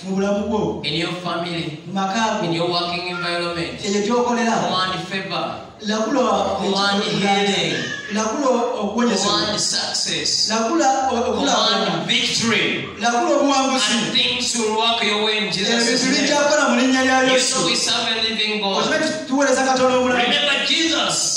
in your family, in your working environment. Command favor. Command healing. Command success. Command victory. And things will work your way in Jesus' name. You know we serve a living God. Remember Jesus.